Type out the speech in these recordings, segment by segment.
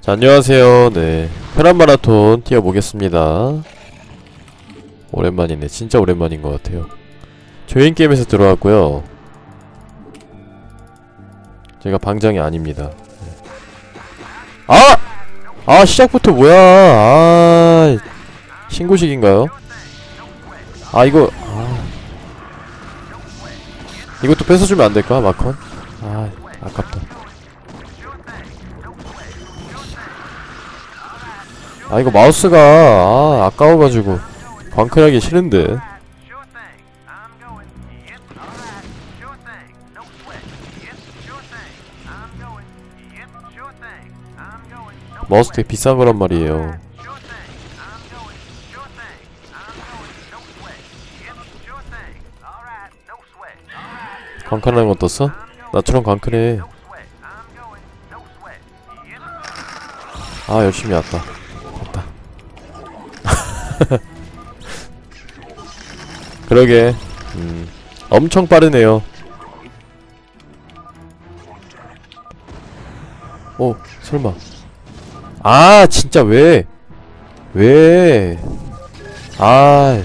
자, 안녕하세요. 네, 페란 마라톤 뛰어보겠습니다. 오랜만이네. 진짜 오랜만인 것 같아요. 조인 게임에서 들어왔고요. 제가 방장이 아닙니다. 아! 아, 시작부터 뭐야? 아, 신고식인가요? 아, 이거 이것도 뺏어주면 안 될까, 마컨? 아, 아깝다. 아, 이거 마우스가 아까워가지고 광클하기 싫은데. 마우스 되게 비싼 거란 말이에요. 광클하는 거 어떻어? 나처럼 광클해. 아, 열심히 왔다. 됐다. 그러게. 엄청 빠르네요. 오, 설마. 아, 진짜 왜? 왜? 아,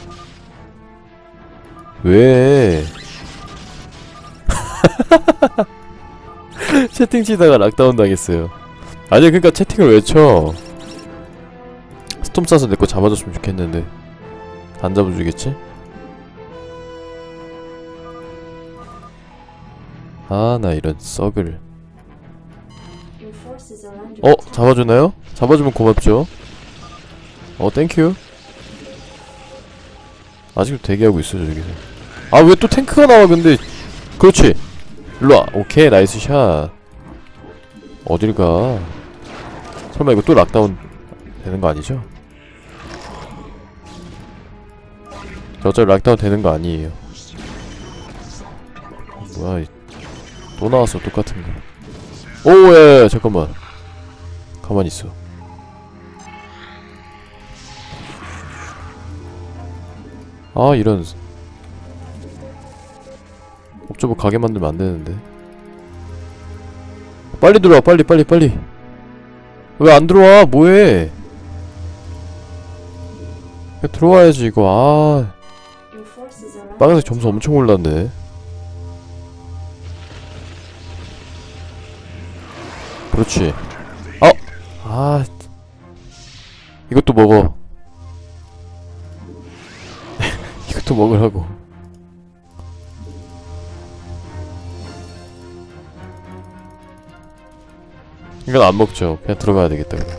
왜? 채팅 치다가 락다운 당했어요. 아니, 그니까 채팅을 왜 쳐? 스톰 쏴서 내 거 잡아줬으면 좋겠는데. 안 잡아주겠지? 아, 나 이런 썩을. 잡아주나요? 잡아주면 고맙죠. 땡큐. 아직도 대기하고 있어, 저기서. 아, 왜 또 탱크가 나와, 근데. 그렇지. 일로와. 오케이, 나이스 샷. 어딜 가? 설마 이거 또 락다운 되는 거 아니죠? 저 어차피 락다운 되는 거 아니에요. 뭐야, 또 나왔어, 똑같은 거. 오, 야, 잠깐만. 가만히 있어. 아, 이런. 옵저버 가게 만들면 안 되는데. 빨리 들어와, 빨리. 왜 안 들어와? 뭐해? 들어와야지, 이거. 빨간색 점수 엄청 올랐네. 그렇지. 이것도 먹어. 이것도 먹으라고. 이건 안 먹죠. 그냥 들어가야 되겠다, 그냥.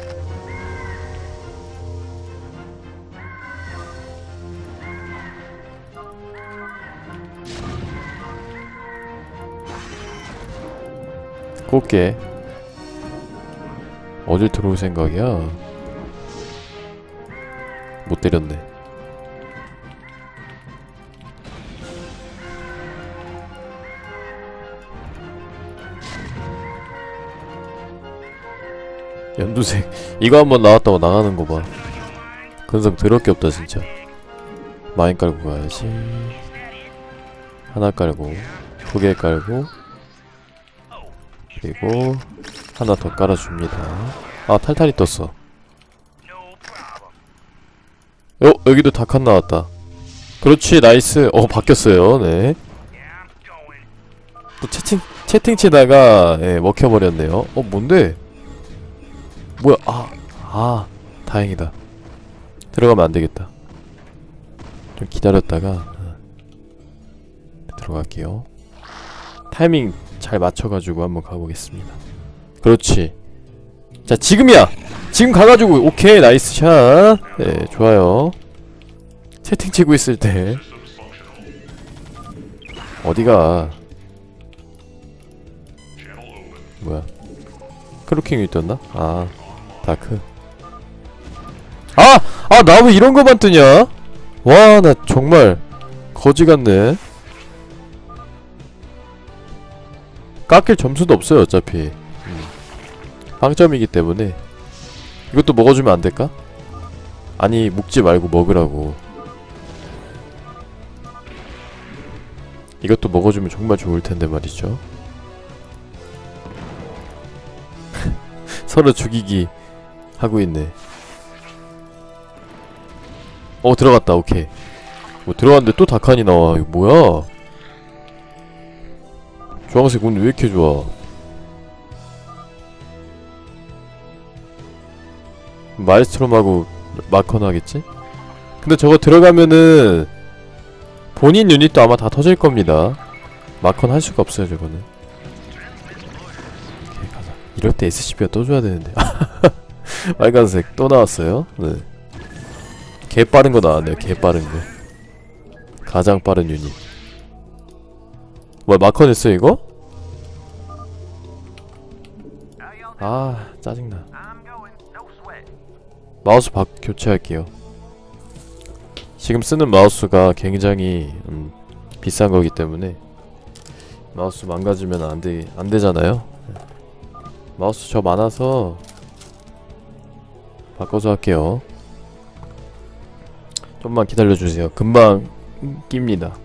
곱게. 어딜 들어올 생각이야? 못 때렸네. 연두색. 이거 한번 나왔다고 나가는 거 봐. 근성 더럽게 없다, 진짜. 마인 깔고 가야지. 하나 깔고, 두 개 깔고, 그리고 하나 더 깔아줍니다. 아, 탈탈이 떴어. 여기도 다칸 나왔다. 그렇지, 나이스. 바뀌었어요. 네. 또 채팅 치다가 먹혀버렸네요. 뭔데? 뭐야? 다행이다. 들어가면 안 되겠다. 좀 기다렸다가 들어갈게요. 타이밍 잘 맞춰가지고 한번 가보겠습니다. 그렇지. 자, 지금이야! 지금 가가지고, 오케이, 나이스 샷. 네, 좋아요. 채팅 치고 있을 때. 어디가? 뭐야? 크루킹이 떴나? 다크. 나 왜 이런 거만 뜨냐? 와, 나 정말 거지 같네. 깎일 점수도 없어요, 어차피. 빵점이기 때문에. 이것도 먹어주면 안 될까? 아니, 묵지 말고 먹으라고. 이것도 먹어주면 정말 좋을 텐데 말이죠. 서로 죽이기 하고 있네. 들어갔다. 오케이. 뭐 들어갔는데 또 다칸이 나와. 이거 뭐야? 주황색 운 왜 이렇게 좋아? 마일스트롬하고 마커는 하겠지? 근데 저거 들어가면은 본인 유닛도 아마 다 터질 겁니다. 마커는 할 수가 없어요, 저거는. 오케이, 가자. 이럴 때 SCP가 또 줘야 되는데. 빨간색 또 나왔어요. 네. 개 빠른 거 나왔네요. 개 빠른 거. 가장 빠른 유닛. 뭐야, 마커 냈어 이거? 아, 짜증나. 마우스 교체할게요. 지금 쓰는 마우스가 굉장히 비싼 거기 때문에 마우스 망가지면 안 되잖아요. 마우스 저 많아서 바꿔서 할게요. 좀만 기다려주세요. 금방 낍니다.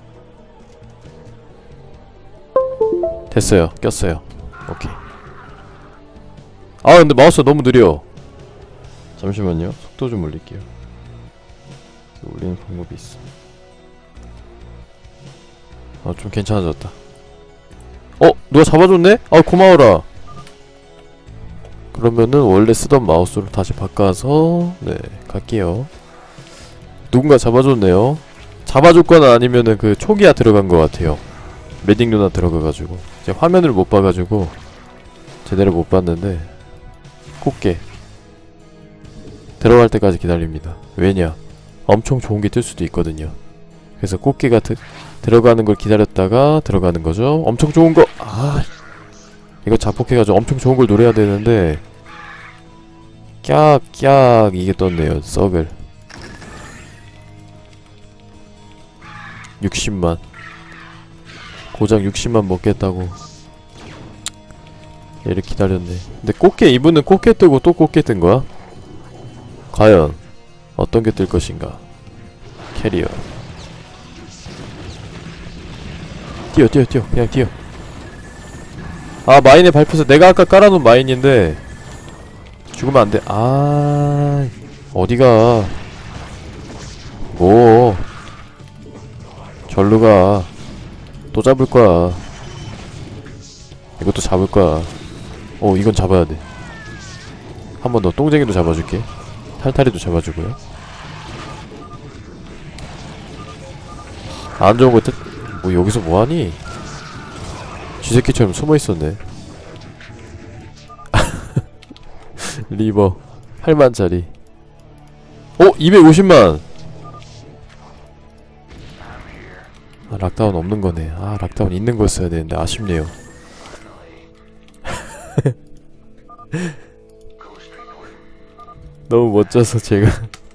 됐어요. 꼈어요. 오케이. 아, 근데 마우스가 너무 느려. 잠시만요. 속도 좀 올릴게요. 올리는 방법이 있어. 좀 괜찮아졌다. 누가 잡아줬네? 고마워라. 그러면은 원래 쓰던 마우스로 다시 바꿔서 네, 갈게요. 누군가 잡아줬네요. 잡아줬거나 아니면은 그 초기화 들어간 것 같아요. 메딩 누나 들어가가지고 제가 화면을 못 봐가지고 제대로 못 봤는데 꽃게 들어갈 때까지 기다립니다. 왜냐? 엄청 좋은 게 뜰 수도 있거든요. 그래서 꽃게가 들어가는 걸 기다렸다가 들어가는 거죠. 엄청 좋은 거! 이거 자폭해가지고 엄청 좋은 걸 노려야 되는데 깍깍 이게 떴네요. 썩을 60만 고작 60만 먹겠다고 얘를 기다렸네. 근데 꽃게 이분은 꽃게 뜨고 또 꽃게 뜬 거야? 과연 어떤 게 뜰 것인가? 캐리어 뛰어 그냥 뛰어. 마인에 밟혀서 내가 아까 깔아놓은 마인인데 죽으면 안돼. 어디가 뭐 절루가 또 잡을거야. 이것도 잡을거야. 이건 잡아야돼. 한 번 더 똥쟁이도 잡아줄게. 탈탈이도 잡아주고요. 안 좋은 거 뭐 여기서 뭐하니? 쥐새끼처럼 숨어있었네. 리버 8만짜리 250만! 락다운 없는 거네. 락다운 있는 거였어야 되는데 아쉽네요. 너무 멋져서 제가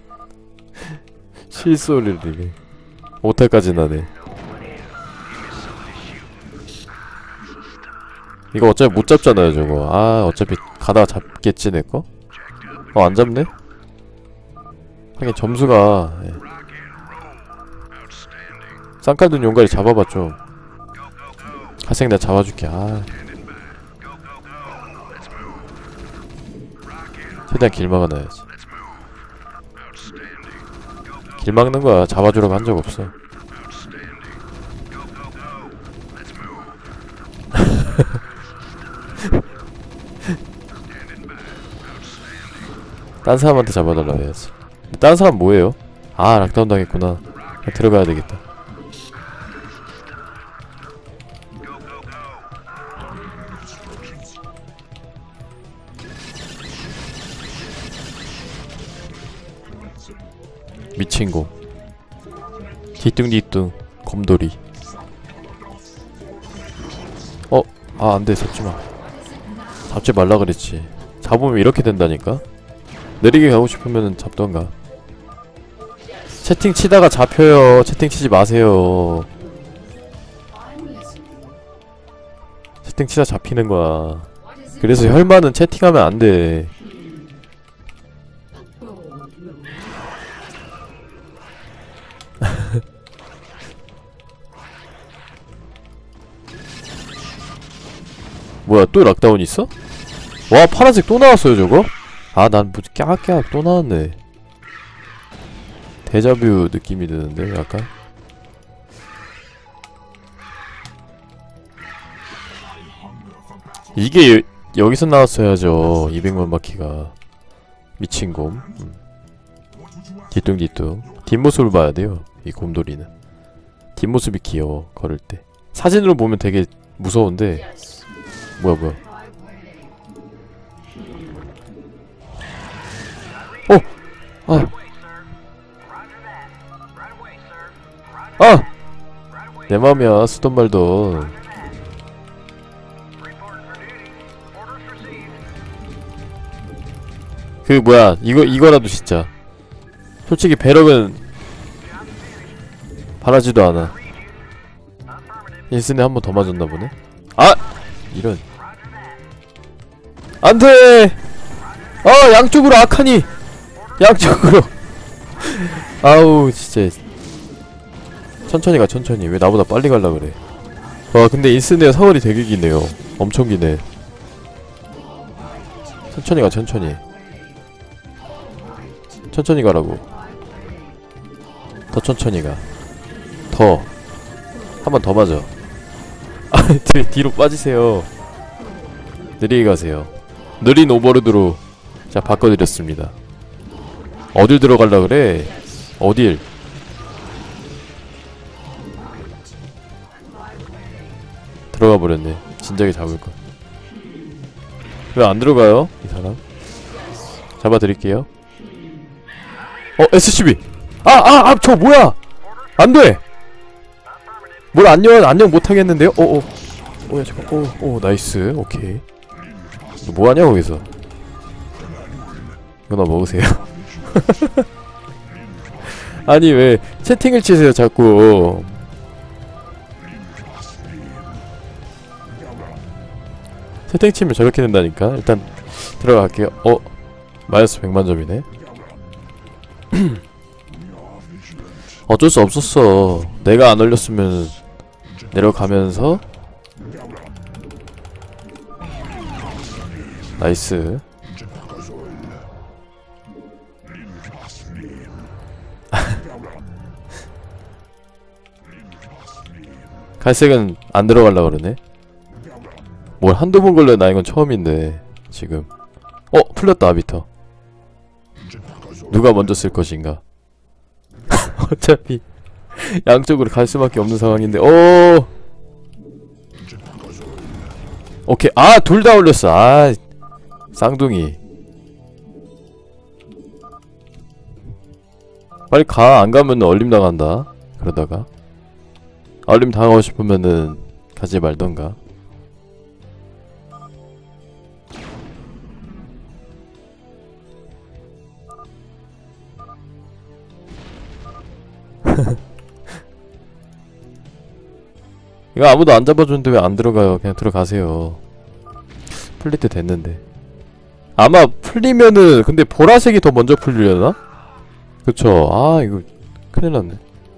실소리를 오탈까지 나네. 이거 어차피 못 잡잖아요 저거. 어차피 가다가 잡겠지 내거? 안 잡네? 하긴 점수가 쌍칼둔 용가리 잡아봐 좀. 하생 내가 잡아줄게. 최대한 길 막아놔야지. 길 막는 거야. 잡아주라고 한 적 없어. 딴 사람한테 잡아달라고 해야지. 딴 사람 뭐예요? 락다운 당했구나. 들어가야 되겠다. 미친고 뒤뚱뒤뚱 곰돌이. 안돼. 잡지마. 잡지 말라 그랬지. 잡으면 이렇게 된다니까. 느리게 가고 싶으면은 잡던가. 채팅 치다가 잡혀요. 채팅 치지 마세요. 채팅 치다 잡히는 거야. 그래서 혈마는 채팅하면 안 돼. 뭐야, 또 락다운 있어? 와 파란색 또 나왔어요 저거? 아 난 뭐 깨악 또 나왔네. 데자뷰 느낌이 드는데 약간. 이게 여기서 나왔어야죠. 200만 바퀴가. 미친 곰. 뒤뚱뒤뚱. 뒷모습을 봐야 돼요 이 곰돌이는. 뒷모습이 귀여워 걸을 때. 사진으로 보면 되게 무서운데. 뭐야 아! 아! 내 맘이야 쓰던 말던. 그 뭐야 이거라도 진짜 솔직히 배럭은 바라지도 않아. 인스네 한 번 더 맞았나 보네. 아! 이런. 안돼! 양쪽으로 아카니! 양쪽으로! 아우 진짜. 천천히 가 천천히. 왜 나보다 빨리 갈라 그래. 와 근데 인스네 사거리 되게 기네요. 엄청 기네. 천천히 가 천천히. 천천히 가라고. 더 천천히 가. 더. 한 번 더 맞아. 아 뒤로 빠지세요. 느리게 가세요. 느린 오버로드로 자 바꿔드렸습니다. 어딜 들어갈라 그래? 어딜? 들어가 버렸네. 진작에 잡을걸. 왜 안 들어가요? 이 사람. 잡아드릴게요. SCB! 저 뭐야! 안 돼! 뭘 안녕 못하겠는데요? 야, 잠깐. 나이스. 오케이. 너 뭐하냐, 거기서? 이거 나 먹으세요. 아니, 왜 채팅을 치세요, 자꾸. 채팅 치면 저렇게 된다니까? 일단, 들어갈게요. 마이너스 100만점이네. 어쩔 수 없었어. 내가 안 올렸으면 내려가면서 나이스. 갈색은 안 들어갈라 그러네. 뭘 한두 번 걸려. 나 이건 처음인데 지금. 풀렸다 아비터. 누가 먼저 쓸 것인가. 어차피 양쪽으로 갈 수밖에 없는 상황인데. 오케이. 둘 다 올렸어. 쌍둥이. 빨리 가. 안 가면 얼림 당한다. 그러다가 얼림 당하고 싶으면은 가지 말던가. 이거 아무도 안 잡아주는데 왜 안 들어가요? 그냥 들어가세요. 풀릴 때 됐는데. 아마 풀리면은 근데 보라색이 더 먼저 풀리려나? 그쵸. 이거 큰일 났네.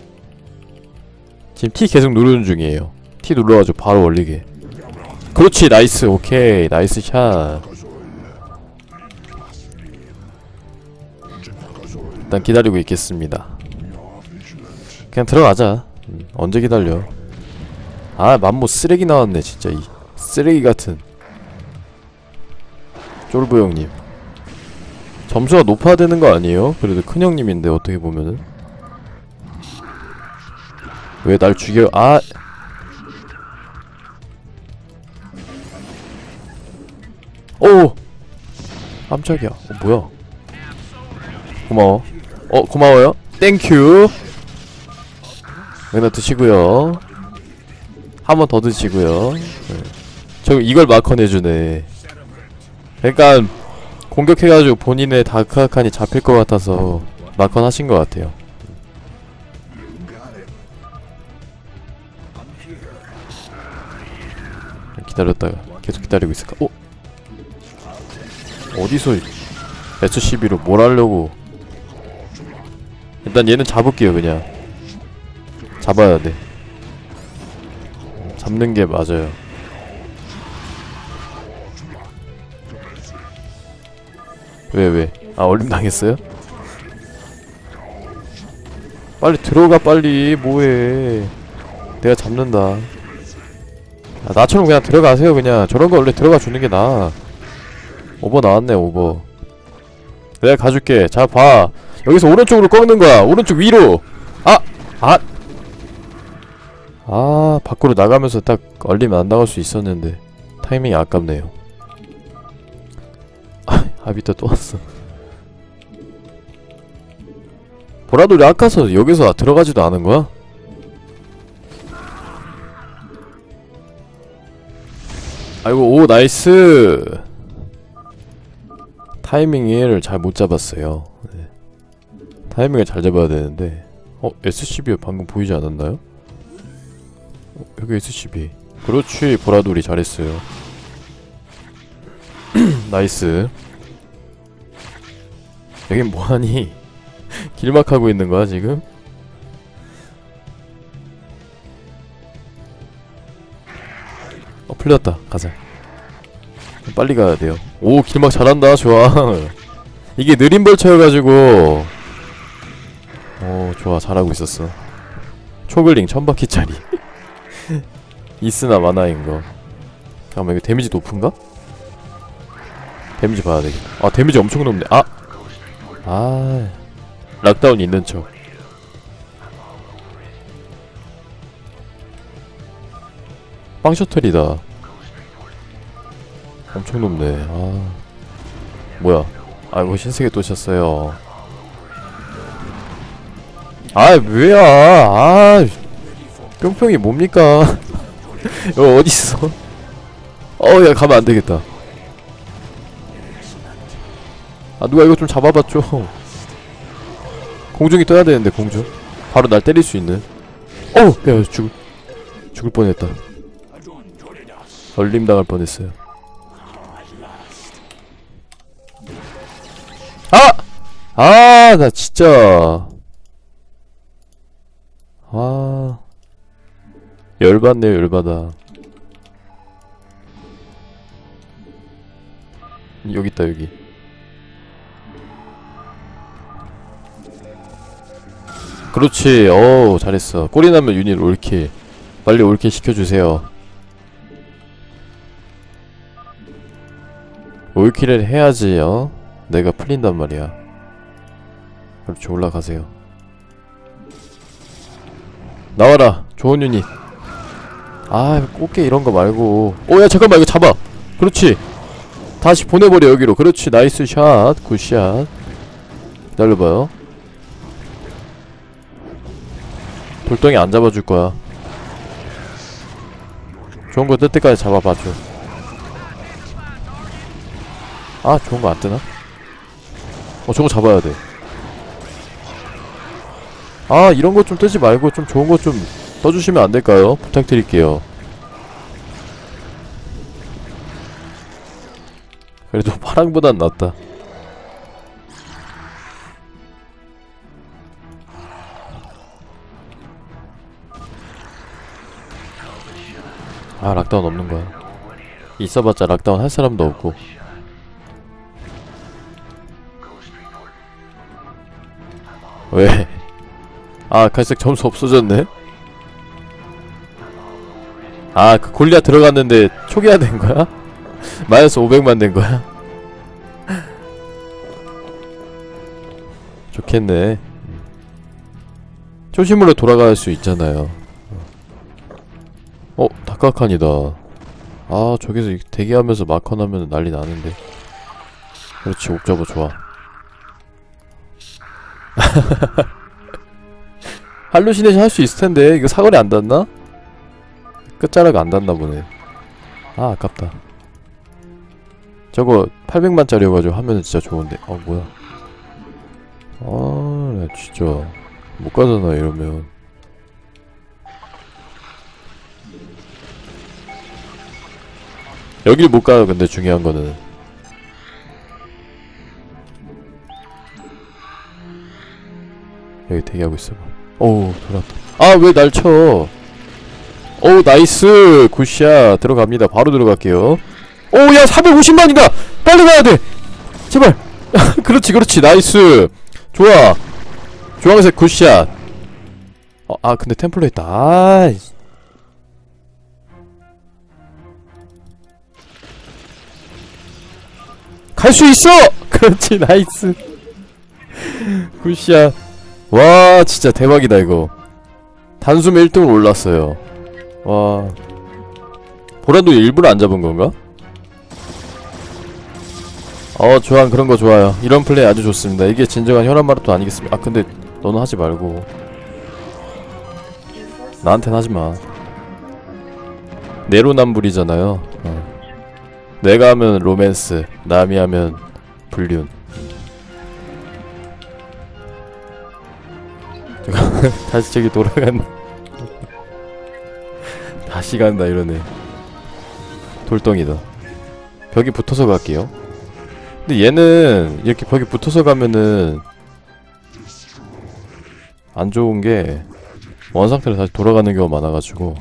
지금 T 계속 누르는 중이에요. T 눌러가지고 바로 올리게. 그렇지. 나이스. 오케이. 나이스 샷. 일단 기다리고 있겠습니다. 그냥 들어가자. 언제 기다려. 맘모 쓰레기 나왔네 진짜. 이 쓰레기 같은 쫄부 형님. 점수가 높아야 되는 거 아니에요? 그래도 큰 형님인데 어떻게 보면은. 왜 날 죽여? 오! 깜짝이야. 뭐야? 고마워. 고마워요. 땡큐. 여기다 드시고요. 한 번 더 드시고요. 저 이걸 마커 내주네. 그러니까 공격해가지고 본인의 다크아칸이 잡힐 것 같아서 마컨 하신 것 같아요. 기다렸다가 계속 기다리고 있을까? 어디서 SCB로 뭘 하려고. 일단 얘는 잡을게요. 그냥 잡아야 돼. 잡는 게 맞아요. 왜? 아 얼림 당했어요? 빨리 들어가 빨리. 뭐해. 내가 잡는다. 아, 나처럼 그냥 들어가세요. 그냥 저런거 원래 들어가 주는게 나아. 오버 나왔네 오버. 내가 가줄게. 자 봐. 여기서 오른쪽으로 꺾는거야. 오른쪽 위로. 밖으로 나가면서 딱 얼리면 안 나갈 수 있었는데 타이밍이 아깝네요. 하비터 또 왔어. 보라돌이 아까서 여기서 들어가지도 않은거야? 아이고 오 나이스. 타이밍을 잘 못 잡았어요. 네. 타이밍을 잘 잡아야 되는데. SCB 방금 보이지 않았나요? 여기 SCB. 그렇지 보라돌이 잘했어요. 나이스. 여긴 뭐하니? 길막하고 있는거야 지금? 풀렸다. 가자. 빨리 가야돼요. 오 길막 잘한다. 좋아. 이게 느린 벌처여가지고 좋아 잘하고 있었어. 초글링 1000바퀴짜리. 있으나 마나인거. 잠깐만 이거 데미지 높은가? 데미지 봐야 되겠다. 데미지 엄청 높네. 락다운 있는 척. 빵셔틀이다. 엄청 높네. 뭐야. 아이고 신세계 또 쳤어요. 뭐야. 뿅뿅이 뭡니까? 이거 어딨어? 야 가면 안되겠다. 누가 이거 좀 잡아봤죠. 공중이 떠야 되는데 공중. 바로 날 때릴 수 있는. 야 죽을 뻔했다. 얼림 당할 뻔했어요. 나 진짜. 열받네요 열받아. 여기 있다 여기. 그렇지. 잘했어. 꼴이 나면 유닛 올킬. 빨리 올킬 시켜주세요. 올킬을 해야지 내가 풀린단 말이야. 그렇지 올라가세요. 나와라 좋은 유닛. 꽃게 이런거 말고. 야 잠깐만 이거 잡아. 그렇지. 다시 보내버려 여기로. 그렇지 나이스 샷. 굿샷. 기다려봐요. 돌덩이 안 잡아줄거야. 좋은거 뜰 때까지 잡아봐줘. 좋은거 안 뜨나? 저거 잡아야돼. 이런거 좀 뜨지 말고 좀 좋은거 좀 떠주시면 안될까요? 부탁드릴게요. 그래도 파랑보단 낫다. 락다운 없는거야. 있어봤자 락다운 할 사람도 없고. 왜? 갈색 점수 없어졌네? 그 골리앗 들어갔는데 초기화 된거야? 마이너스 500만 된거야? 좋겠네. 초심으로 돌아갈 수 있잖아요. 다카칸이다. 저기서 대기하면서 마컨 하면 난리 나는데. 그렇지 옵저버 좋아. 할루시네이션 할 수 있을텐데 이거 사거리 안 닿나? 끝자락 안 닿나 보네. 아깝다. 저거 800만짜리여가지고 하면은 진짜 좋은데. 뭐야. 나 진짜 못 가잖아 이러면. 여길 못 가요. 근데 중요한 거는 여기 대기하고 있어봐. 돌았다. 왜 날 쳐. 나이스 굿샷. 들어갑니다. 바로 들어갈게요. 야 450만이다. 빨리 가야돼. 제발. 그렇지 그렇지 나이스. 좋아. 주황색 굿샷. 아 근데 템플러 있다. 아이. 갈 수 있어! 그렇지 나이스. 굿샷. 와 진짜 대박이다 이거. 단숨 1등으로 올랐어요. 와 보라도 일부러 안 잡은 건가? 주황 그런 거 좋아요. 이런 플레이 아주 좋습니다. 이게 진정한 혈압 마라톤 아니겠습니까? 아 근데 너는 하지 말고 나한텐 하지마. 내로남불이잖아요. 내가 하면 로맨스, 남이 하면 불륜. 다시 저기 돌아간다. 다시 간다 이러네. 돌덩이다. 벽이 붙어서 갈게요. 근데 얘는 이렇게 벽에 붙어서 가면은 안 좋은게 원상태로 다시 돌아가는 경우가 많아가지고.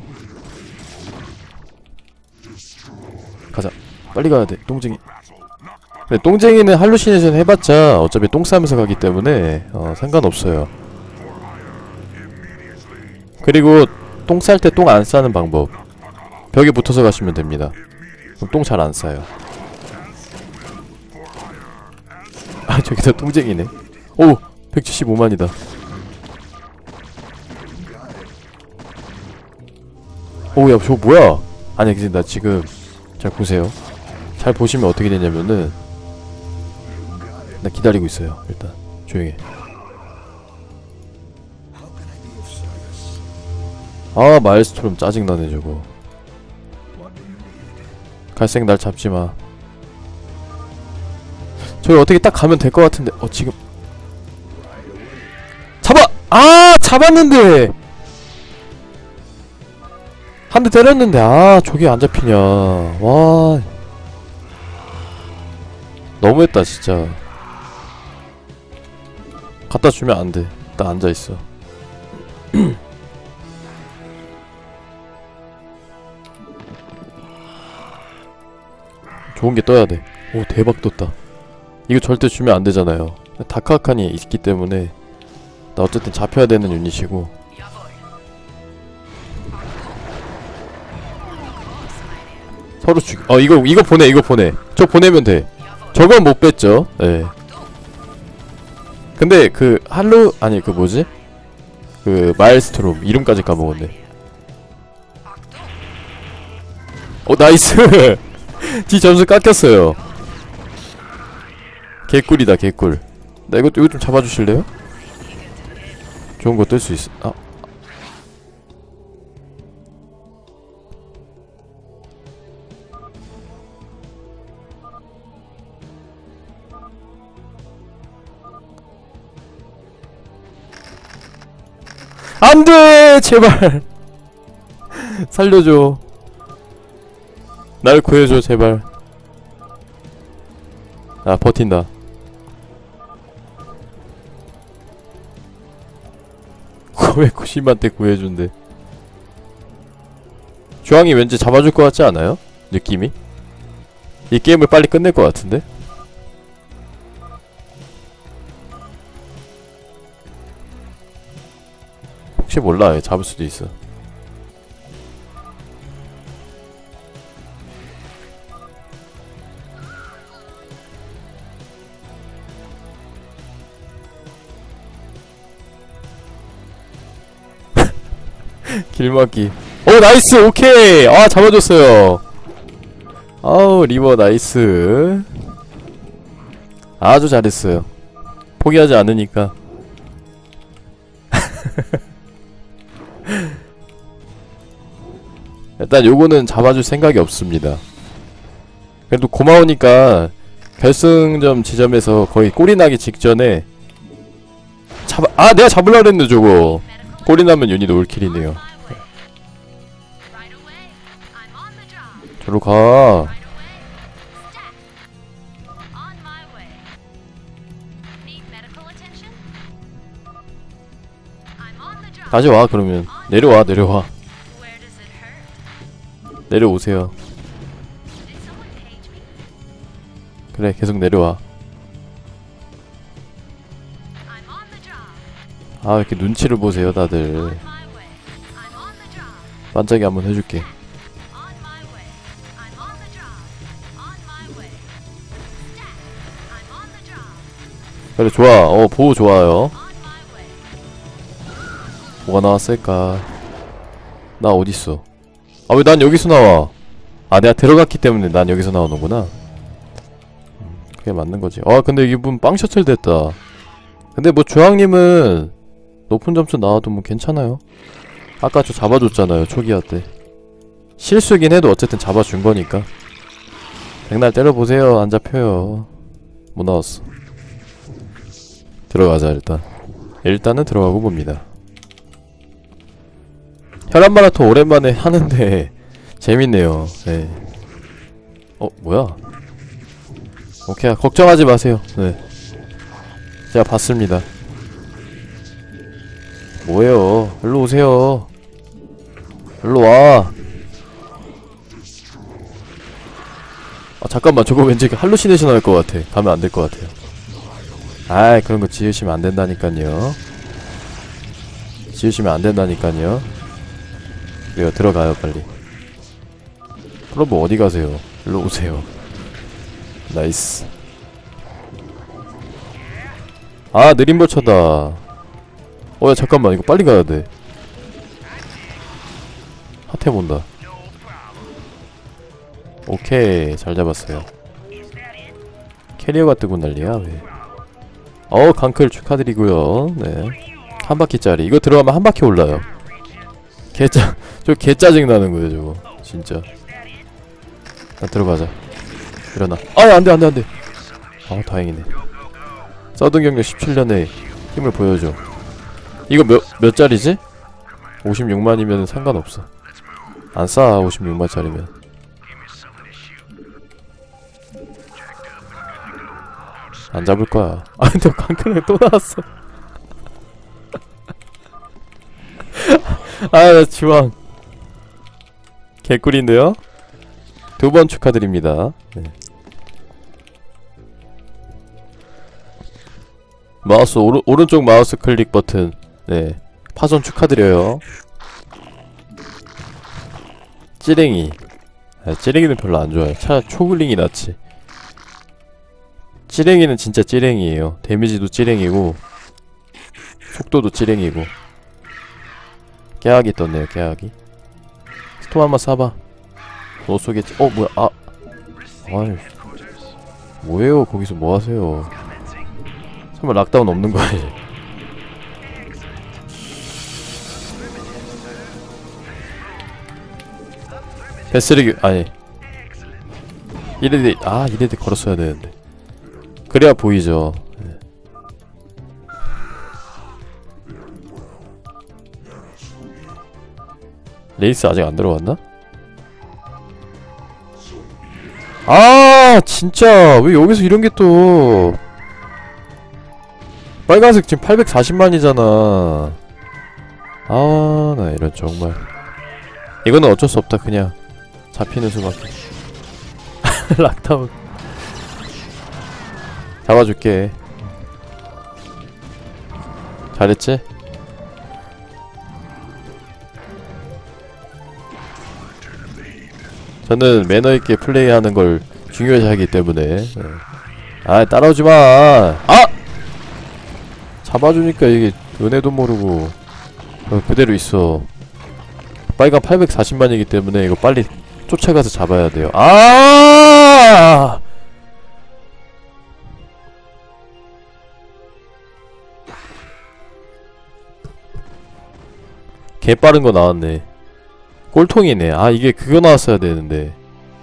가자. 빨리 가야돼 똥쟁이. 근데 똥쟁이는 할루시네이션 해봤자 어차피 똥 싸면서 가기 때문에 상관없어요. 그리고 똥 쌀 때 똥 안 싸는 방법, 벽에 붙어서 가시면 됩니다. 그럼 똥 잘 안 싸요. 아 저기다 똥쟁이네. 오 175만이다. 오야 저거 뭐야. 아니 근데 나 지금 잘 보세요. 잘 보시면 어떻게 되냐면은 나 기다리고 있어요. 일단 조용히. 아 마일스톰 짜증나네 저거. 갈색 날 잡지마. 저기 어떻게 딱 가면 될 것 같은데. 지금 잡아! 아 잡았는데 한 대 때렸는데 아 저게 안 잡히냐. 와 너무했다 진짜. 갖다 주면 안 돼. 딱 앉아있어. 좋은 게 떠야 돼. 오 대박 떴다. 이거 절대 주면 안 되잖아요. 다크아칸이 있기 때문에 나 어쨌든 잡혀야 되는 유닛이고. 서로 이거 보내. 이거 보내. 저 보내면 돼. 저건 못 뺐죠. 예. 근데 그 아니 그 뭐지? 그 마일스트롬 이름까지 까먹었네. 나이스. 뒤 점수 깎였어요. 개꿀이다 개꿀. 나 이거 좀 잡아주실래요? 좋은 거 뜰 수 있어. 안돼 제발. 살려줘. 날 구해줘 제발. 아 버틴다. 왜 90만대 구해준대. 주황이 왠지 잡아줄 것 같지 않아요? 느낌이? 이 게임을 빨리 끝낼 것 같은데? 혹시 몰라. 잡을 수도 있어. 길막기. 나이스. 오케이. 잡아줬어요. 아우 리버 나이스. 아주 잘했어요. 포기하지 않으니까. 일단 요거는 잡아줄 생각이 없습니다. 그래도 고마우니까 결승점 지점에서 거의 꼴이 나기 직전에 내가 잡으려고 했는데 저거 꼴이 나면 유닛 올킬이네요. 저로 가. 다시 와. 그러면 내려와. 내려오세요. 그래 계속 내려와. 아 이렇게 눈치를 보세요 다들. 반짝이 한번 해줄게. 그래 좋아. 보호 좋아요. 뭐가 나왔을까? 나 어딨어? 아 왜 난 여기서 나와? 아 내가 들어갔기 때문에 난 여기서 나오는구나. 그게 맞는거지. 아 근데 이분 빵 셔틀 됐다. 근데 뭐 주황님은 높은 점수 나와도 뭐 괜찮아요. 아까 저 잡아줬잖아요 초기화 때. 실수긴 해도 어쨌든 잡아준 거니까. 백날 때려보세요. 안 잡혀요. 못 나왔어. 들어가자 일단. 일단은 들어가고 봅니다. 혈압 마라톤 오랜만에 하는데 재밌네요. 네. 뭐야? 오케이 걱정하지 마세요. 네. 제가 봤습니다. 뭐예요? 일로 오세요. 일로 와. 아 잠깐만 저거 왠지 할루시네이션 할 것 같아. 가면 안 될 것 같아요. 아이 그런 거 지으시면 안 된다니까요. 지으시면 안 된다니까요. 그래요 들어가요 빨리. 그럼 뭐 어디 가세요? 일로 오세요. 나이스. 아 느린 벌쳐다. 야 잠깐만 이거 빨리 가야돼. 핫해 본다. 오케이 잘 잡았어요. 캐리어가 뜨고 난리야 왜. 강클 축하드리고요. 네. 한 바퀴짜리. 이거 들어가면 한 바퀴 올라요. 저 개짜증 나는 거예요 저거. 진짜. 나 들어가자. 일어나. 안돼 안돼 안돼. 다행이네. 서든 경력 17년에 힘을 보여줘. 이거 몇 짜리지? 56만이면 상관없어. 안 싸 56만짜리면. 안 잡을 거야. 근데 강크랑 또 나왔어. 나 주황. 개꿀인데요? 2번 축하드립니다. 네. 마우스 오른쪽 마우스 클릭 버튼. 네. 파손 축하드려요. 찌랭이. 찌랭이는 별로 안 좋아요. 차라리 초글링이 낫지. 찌랭이는 진짜 찌랭이에요. 데미지도 찌랭이고 속도도 찌랭이고. 깨악이 떴네요. 깨악이. 스톰 한번 쏴봐. 너 쏘겠지. 뭐야. 아유 뭐예요 거기서 뭐하세요. 설마 락다운 없는 거야. 배쓰레기 아니 이레디 걸었어야 되는데. 그래야 보이죠. 네. 레이스 아직 안 들어왔나? 진짜 왜 여기서 이런게 또. 빨간색 지금 840만이잖아 나 이런 정말. 이거는 어쩔 수 없다. 그냥 잡히는 수밖에. 락다운 잡아줄게. 잘했지? 저는 매너있게 플레이하는 걸 중요시 하기 때문에. 따라오지마. 잡아주니까 이게 은혜도 모르고 그대로 있어. 빨간 840만이기 때문에 이거 빨리 쫓아가서 잡아야 돼요. 개빠른 거 나왔네. 꼴통이네. 이게 그거 나왔어야 되는데.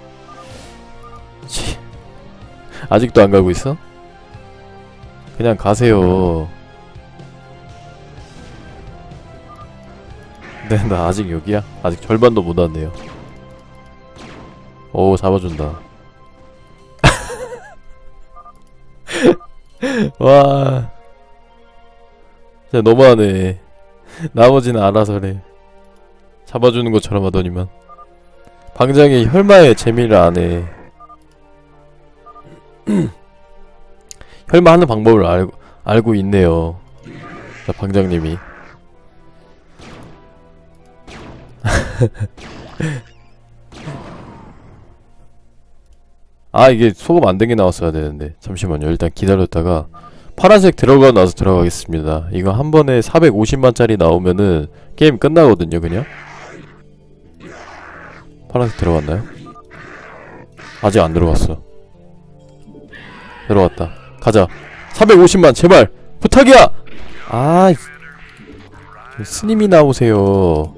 아직도 안 가고 있어? 그냥 가세요. 네, 나 아직 여기야? 아직 절반도 못 왔네요. 오, 잡아준다. 와, 진짜 너무하네. 나머지는 알아서래. 잡아주는 것처럼 하더니만. 방장이 혈마의 재미를 아네. 혈마 하는 방법을 알고 있네요. 자, 방장님이. 아, 이게 소금 안 된 게 나왔어야 되는데. 잠시만요. 일단 기다렸다가 파란색 들어가고 나서 들어가겠습니다. 이거 한 번에 450만짜리 나오면은 게임 끝나거든요, 그냥. 파란색 들어갔나요? 아직 안 들어갔어. 들어갔다. 가자. 450만 제발 부탁이야. 아, 스님이 나오세요.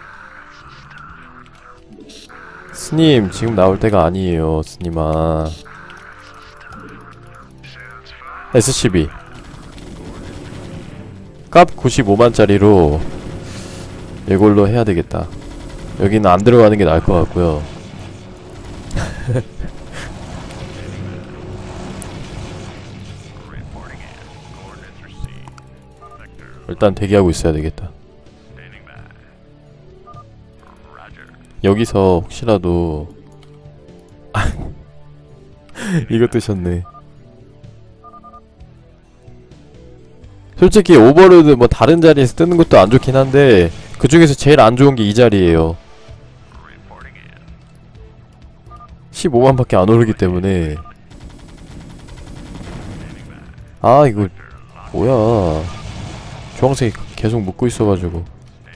스님 지금 나올 때가 아니에요, 스님아. SCB 값 95만짜리로 이걸로 해야 되겠다. 여기는 안 들어가는 게 나을 것 같고요. 일단 대기하고 있어야 되겠다. 여기서 혹시라도 이거 뜨셨네. 솔직히 오버로드 뭐 다른 자리에서 뜨는 것도 안 좋긴 한데 그 중에서 제일 안 좋은 게 이 자리예요. 15만밖에 안 오르기 때문에. 아, 이거 뭐야? 주황색이 계속 묶고 있어가지고.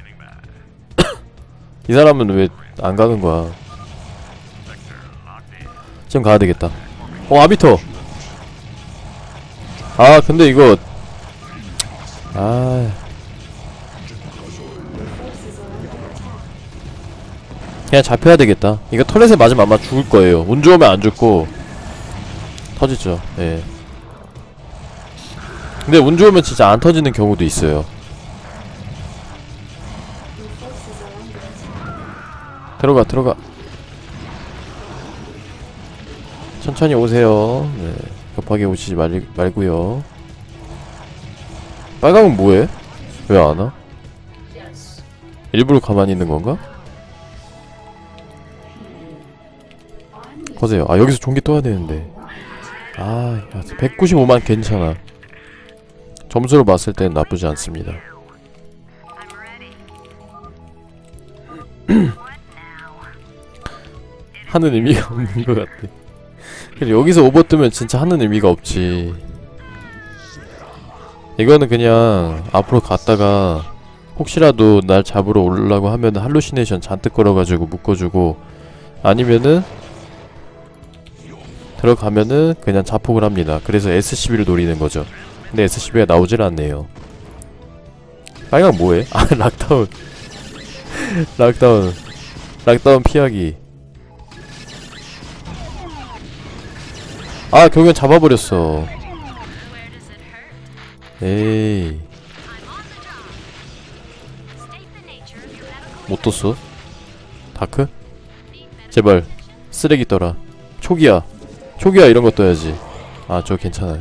이 사람은 왜 안 가는 거야? 지금 가야 되겠다. 아비터. 아, 근데 이거 그냥 잡혀야 되겠다. 이거 터렛에 맞으면 아마 죽을 거예요. 운 좋으면 안 죽고 터지죠. 예. 근데 운 좋으면 진짜 안 터지는 경우도 있어요. 들어가. 천천히 오세요. 네. 급하게 오시지 말고요. 빨강은 뭐해? 왜 안 와? 일부러 가만히 있는 건가? 거세요. 아, 여기서 종기 떠야 되는데. 아, 195만 괜찮아. 점수로 봤을 땐 나쁘지 않습니다. 하는 의미가 없는 것 같아. 근데 여기서 오버 뜨면 진짜 하는 의미가 없지. 이거는 그냥 앞으로 갔다가 혹시라도 날 잡으러 오려고 하면은 할루시네이션 잔뜩 걸어가지고 묶어주고, 아니면은 들어가면은 그냥 자폭을 합니다. 그래서 SCB를 노리는 거죠. 근데 SCB가 나오질 않네요. 빨강 뭐해? 아, 락다운. 락다운 피하기. 아, 결국엔 잡아버렸어. 에이, 못 떴어? 다크? 제발 쓰레기 떠라. 초기야 이런거 떠야지. 아, 저 괜찮아요.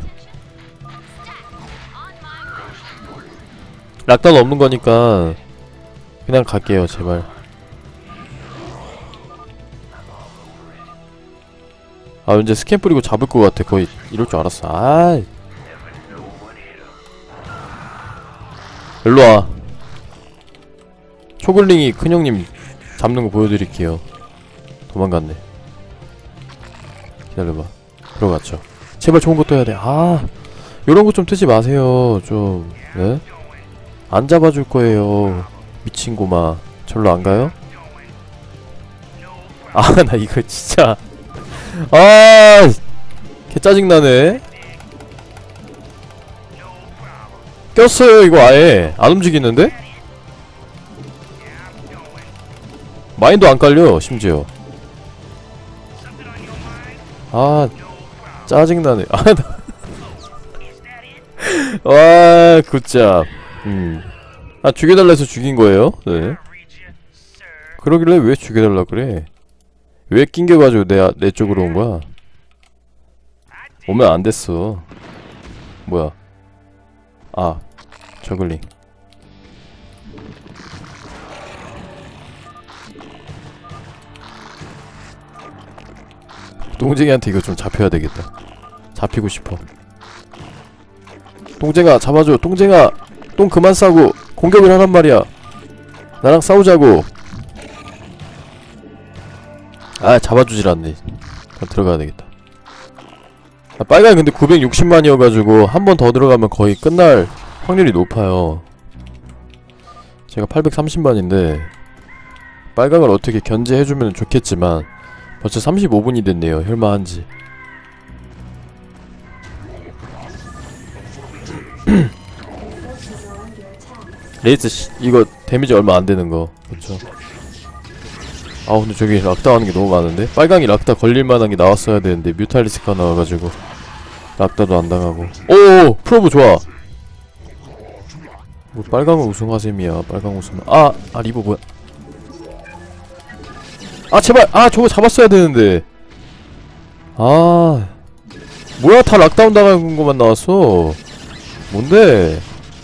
락다운 없는 거니까 그냥 갈게요, 제발. 아, 왠지 스캔 뿌리고 잡을 것 같아. 거의 이럴 줄 알았어. 아, 일로와. 초글링이 큰형님 잡는 거 보여드릴게요. 도망갔네. 기다려봐. 들어갔죠. 제발 좋은 거 떠야 돼. 아, 요런 거 좀 뜨지 마세요. 좀, 네? 안 잡아줄 거예요. 미친 고마. 절로 안 가요? 아, 나 이거 진짜. 아, 개 짜증나네. 꼈어요, 이거 아예. 안 움직이는데? 마인도 안 깔려, 심지어. 아, 짜증나네. 아, 나. 와, 굿잡. 아, 죽여달라 해서 죽인 거예요? 네. 그러길래 왜 죽여달라 그래? 왜 낑겨가지고 내 쪽으로 온 거야? 오면 안 됐어. 뭐야? 아, 저글링. 똥쟁이한테 이거 좀 잡혀야 되겠다. 잡히고 싶어. 똥쟁아, 잡아줘. 똥쟁아. 똥 그만 싸고 공격을 하란 말이야. 나랑 싸우자고. 아 잡아주질 않네. 들어가야 되겠다. 아, 빨강이 근데 960만이어가지고 한 번 더 들어가면 거의 끝날 확률이 높아요. 제가 830만인데 빨강을 어떻게 견제해주면 좋겠지만 벌써 35분이 됐네요. 혈마한지. 레이스 이거 데미지 얼마 안되는거 그쵸. 아 근데 저기 락다 하는게 너무 많은데? 빨강이 락다 걸릴만한게 나왔어야 되는데 뮤탈리스크가 나와가지고 락다도 안당하고. 오오오! 프로브 좋아! 뭐 빨강은 우승하셈이야. 빨강 우승. 아 리버 뭐야. 아 제발! 아 저거 잡았어야 되는데. 아 뭐야 다 락다운 당한 것만 나왔어. 뭔데?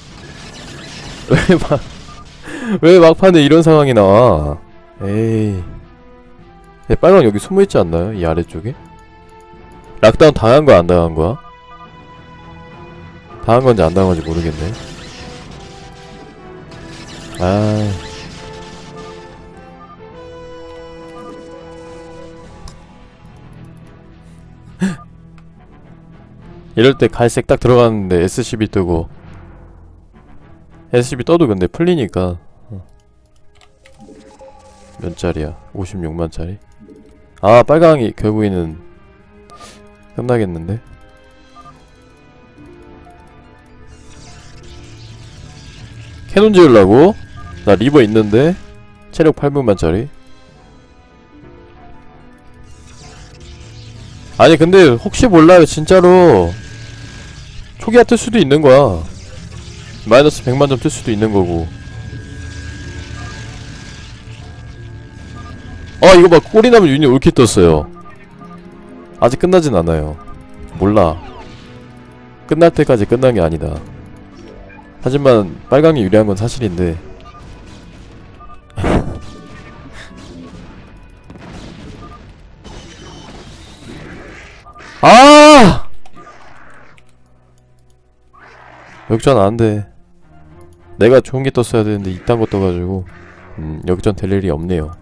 왜 막판에 이런 상황이 나와. 에이. 빨강 여기 숨어있지 않나요? 이 아래쪽에? 락다운 당한거야 안 당한거야? 당한건지 안 당한건지 모르겠네. 아 이럴때 갈색 딱 들어갔는데 SCB 뜨고. SCB 떠도 근데 풀리니까. 몇 짜리야? 56만짜리? 아 빨강이 결국에는 끝나겠는데? 캐논 지으려고? 나 리버 있는데? 체력 800만짜리? 아니 근데 혹시 몰라요 진짜로. 초기화 뜰 수도 있는 거야. 마이너스 100만점 뜰 수도 있는 거고. 이거 봐. 꼴이 나면 유닛 올킬 떴어요. 아직 끝나진 않아요. 몰라. 끝날 때까지 끝난 게 아니다. 하지만 빨강이 유리한 건 사실인데. 아! 역전 안 돼. 내가 좋은 게 떴어야 되는데 이딴 거 떠가지고 역전 될 일이 없네요.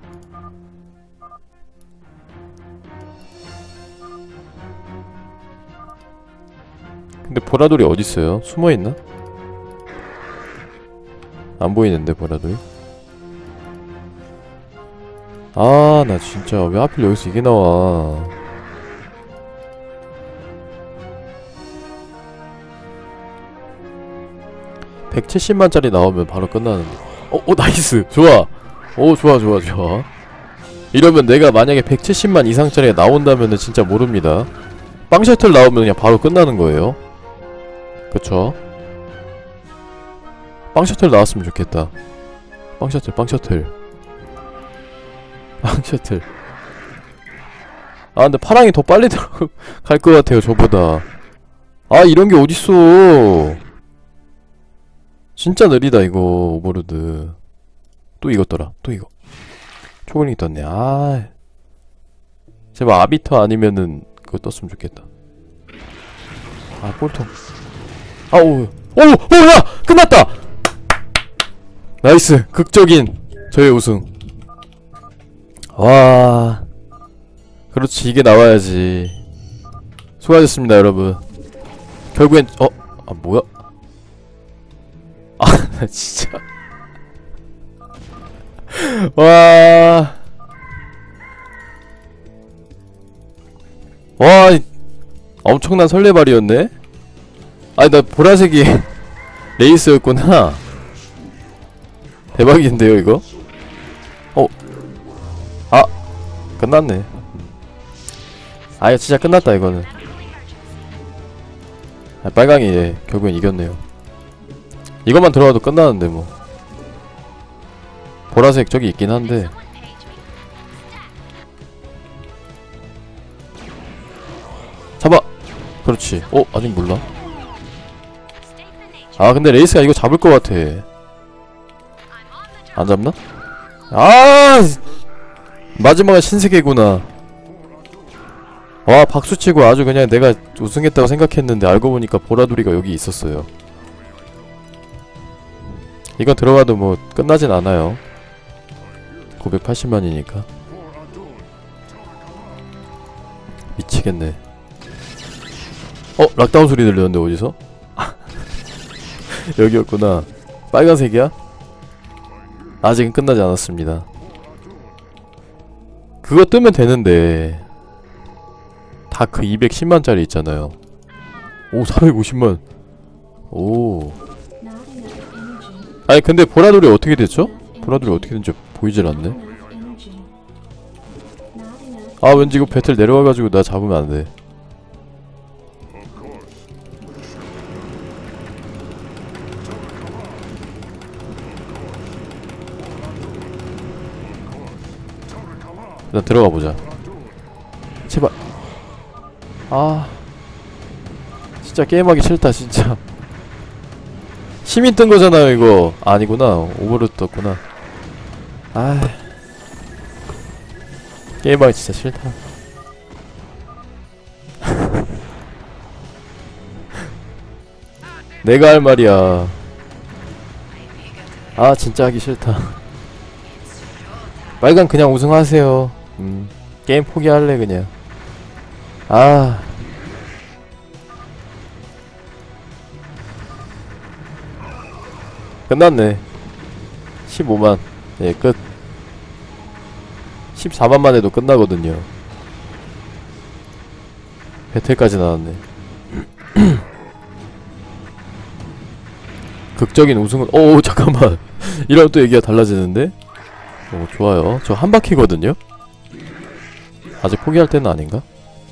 근데 보라돌이 어딨어요? 숨어있나? 안 보이는데 보라돌이? 아 나 진짜 왜 하필 여기서 이게 나와. (170만짜리) 나오면 바로 끝나는데. 나이스! 좋아! 좋아. 이러면 내가 만약에 170만 이상짜리가 나온다면은 진짜 모릅니다. 빵 셔틀 나오면 그냥 바로 끝나는 거예요. 그쵸? 빵 셔틀 나왔으면 좋겠다. 빵 셔틀. 아 근데 파랑이 더 빨리 들어갈 것 같아요 저보다. 아 이런게 어딨어. 진짜 느리다 이거 오버로드. 또 이거 떠라. 또 이거 초글링이 떴네. 아 제발 아비터 아니면은 그거 떴으면 좋겠다. 아 꼴통. 야! 끝났다! 나이스! 극적인 저의 우승. 와 그렇지 이게 나와야지. 수고하셨습니다 여러분. 결국엔 뭐야? 나 진짜 와 엄청난 설레발이었네? 아니 나 보라색이 레이스였구나. 대박인데요 이거? 끝났네. 이거 진짜 끝났다 이거는. 빨강이 결국엔 이겼네요. 이것만 들어가도 끝나는데 뭐. 보라색 저기 있긴 한데. 잡아! 그렇지. 아직 몰라. 근데 레이스가 이거 잡을 것 같아. 안 잡나? 마지막은 신세계구나. 와 박수치고 아주 그냥 내가 우승했다고 생각했는데 알고 보니까 보라돌이가 여기 있었어요. 이거 들어가도 뭐 끝나진 않아요. 980만이니까 미치겠네. 락다운 소리 들렸는데 어디서? 여기였구나. 빨간색이야? 아직은 끝나지 않았습니다. 그거 뜨면 되는데 다크 210만짜리 있잖아요. 오 450만. 오 아니 근데 보라돌이 어떻게 됐죠? 보라돌이 어떻게 된지 보이질 않네. 아 왠지 이거 배틀 내려와가지고 나 잡으면 안돼. 일단 들어가보자. 제발. 아 진짜 게임하기 싫다 진짜. 시민 뜬 거잖아요 이거. 아니구나 오버로드 떴구나. 아 게임하기 진짜 싫다. 내가 할 말이야. 아 진짜 하기 싫다. 빨간 그냥 우승하세요. 게임 포기할래 그냥. 아 끝났네. 15만. 예, 끝. 14만만 해도 끝나거든요. 배틀까지 나왔네. 극적인 우승은 오 잠깐만. 이러면 또 얘기가 달라지는데? 오 좋아요. 저 한 바퀴거든요? 아직 포기할 때는 아닌가?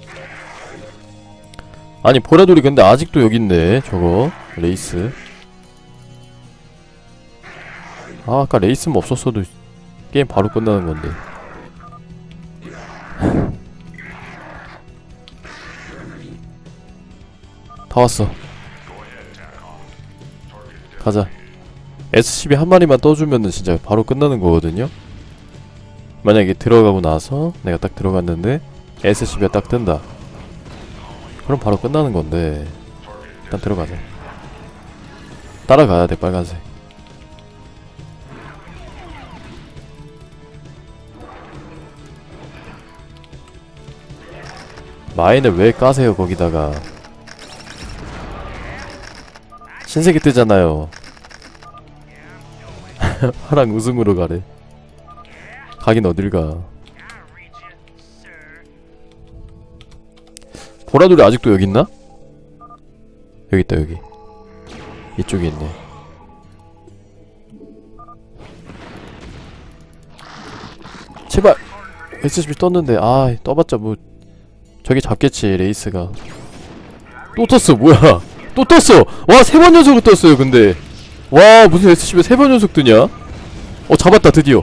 아니 보라돌이 근데 아직도 여기 있네. 저거 레이스. 아 아까 레이스만 없었어도 게임 바로 끝나는 건데. 다 왔어. 가자. SCB 한 마리만 떠주면은 진짜 바로 끝나는 거거든요. 만약에 들어가고 나서 내가 딱 들어갔는데 SCB가 딱 뜬다. 그럼 바로 끝나는 건데. 일단 들어가자. 따라가야 돼 빨간색. 마인을 왜 까세요 거기다가. 신세계 뜨잖아요. 파랑 우승으로 가래. 가긴 어딜 가. 보라돌이 아직도 여기 있나? 여기 있다 여기. 이쪽에 있네. 제발. SCP 떴는데 아 떠봤자 뭐 저기 잡겠지 레이스가. 또 떴어 뭐야. 또 떴어. 와 3번 연속으로 떴어요 근데. 와 무슨 SCP 3번 연속 뜨냐. 잡았다 드디어.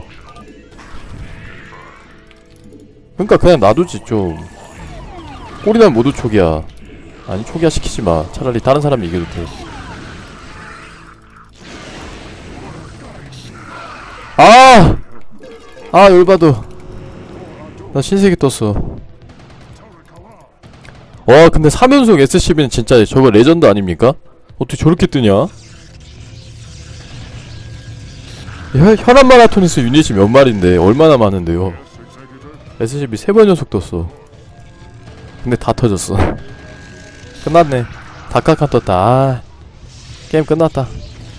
그니까 그냥 놔두지 좀. 꼴이면 모두 초기화. 아니 초기화 시키지마. 차라리 다른 사람이 이겨도 돼. 아 열받아. 나 신세계 떴어. 와 근데 3연속 SCB는 진짜 저거 레전드 아닙니까? 어떻게 저렇게 뜨냐? 혈압 마라톤에서 유닛이 몇 마리인데 얼마나 많은데요. SCB 3번 연속 떴어. 근데 다 터졌어. 끝났네. 다카카 떴다. 아 게임 끝났다.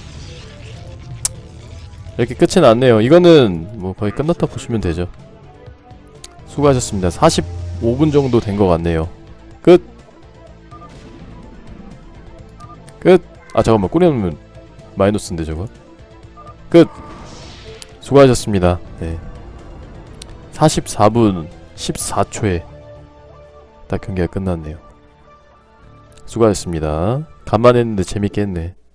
이렇게 끝이 났네요. 이거는 뭐 거의 끝났다 보시면 되죠. 수고하셨습니다. 45분 정도 된 것 같네요. 끝! 끝! 아 잠깐만 꾸려놓으면 마이너스인데 저거? 끝! 수고하셨습니다. 네 44분 14초에 딱 경기가 끝났네요. 수고하셨습니다. 간만에 했는데 재밌게 했네.